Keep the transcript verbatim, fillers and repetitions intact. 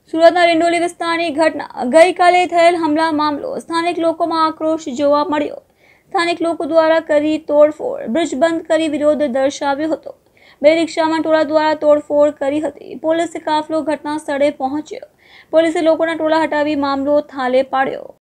સુરતના ડિંડોલી વિસ્તારની ઘટના ગઈકાલે થયેલ હુમલા મામલો સ્થાનિક લોકોમાં આક્રોશ જોવા મળ્યો। સ્થાનિક લોકો દ્વારા કરી તોડફોડ, બ્રિજ બંધ કરી વિરોધ દર્શાવ્યો હતો। બે રિક્ષામાં ટોળા દ્વારા તોડફોડ કરી હતી। પોલીસ કાફલો ઘટના સ્થળે પહોંચ્યો। પોલીસે લોકોના ટોળા હટાવી મામલો થાળે પાડ્યો।